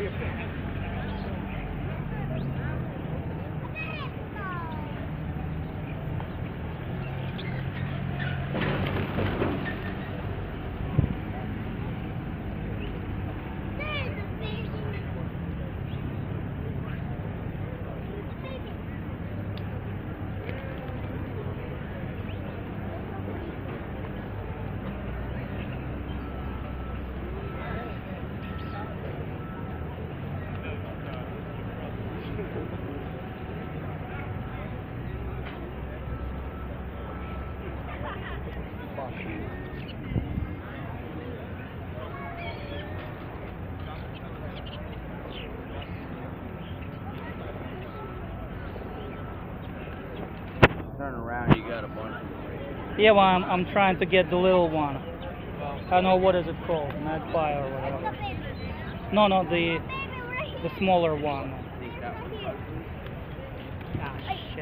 Turn around, you got a bunch of them. Yeah, well, I'm trying to get the little one. I don't know what is it called, magpie or whatever. No, the smaller one. I think that one's ugly. Gosh.